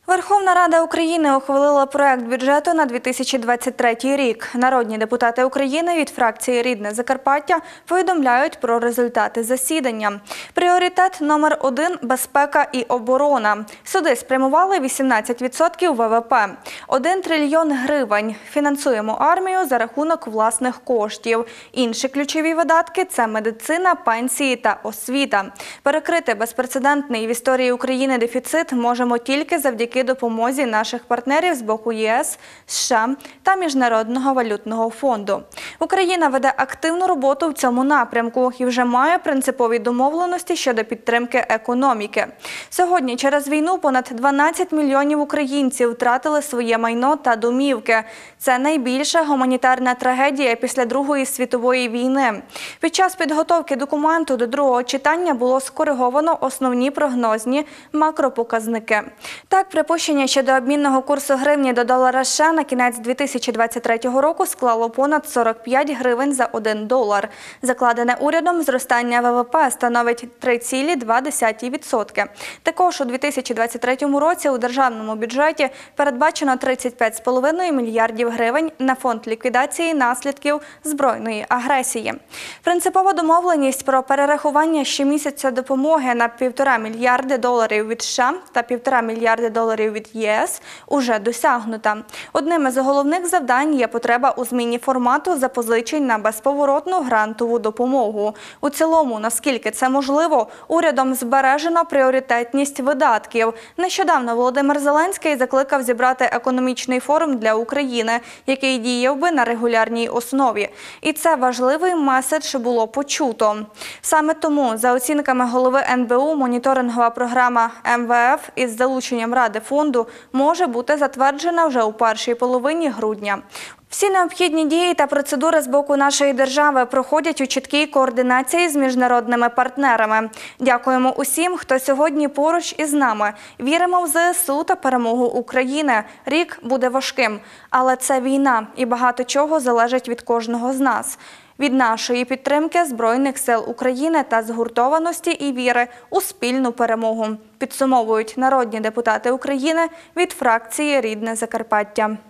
Верховна Рада України ухвалила проект бюджету на 2023 рік. Народні депутати України від фракції «Рідне Закарпаття» повідомляють про результати засідання. Пріоритет номер 1 – безпека і оборона. Сюди спрямували 18% ВВП. 1 трильйон гривень. Фінансуємо армію за рахунок власних коштів. Інші ключові видатки – це медицина, пенсії та освіта. Перекрити безпрецедентний в історії України дефіцит можемо тільки завдяки допомозі наших партнерів з боку ЄС, США та Міжнародного валютного фонду. Україна веде активну роботу в цьому напрямку і вже має принципові домовленості щодо підтримки економіки. Сьогодні через війну понад 12 мільйонів українців втратили своє майно та домівки. Це найбільша гуманітарна трагедія після Другої світової війни. Під час підготовки документу до другого читання було скориговано основні прогнозні макропоказники. Так, припущення щодо обмінного курсу гривні до долара США на кінець 2023 року склало понад 45 гривень за 1 долар. Закладене урядом зростання ВВП становить 3,2%. Також у 2023 році у державному бюджеті передбачено 35,5 мільярдів гривень на фонд ліквідації наслідків збройної агресії. Принципова домовленість про перерахування щомісяця допомоги на 1,5 мільярди доларів від США та 1,5 мільярди доларів від ЄС уже досягнута. Одним із головних завдань є потреба у зміні формату запозичень на безповоротну грантову допомогу. У цілому, наскільки це можливо, урядом збережено пріоритетність видатків. Нещодавно Володимир Зеленський закликав зібрати економічний форум для України, який діяв би на регулярній основі. І це важливий меседж було почуто. Саме тому, за оцінками голови НБУ, моніторингова програма МВФ із залученням Ради фонду може бути затверджена вже у першій половині грудня. Всі необхідні дії та процедури з боку нашої держави проходять у чіткій координації з міжнародними партнерами. Дякуємо усім, хто сьогодні поруч із нами. Віримо в ЗСУ та перемогу України. Рік буде важким, але це війна і багато чого залежить від кожного з нас. Від нашої підтримки Збройних сил України та згуртованості і віри у спільну перемогу. Підсумовують народні депутати України від фракції «Рідне Закарпаття».